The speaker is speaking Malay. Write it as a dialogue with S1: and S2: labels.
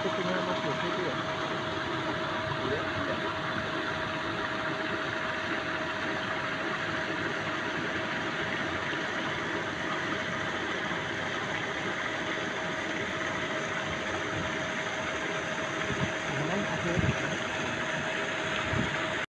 S1: 的な話を教えてよ。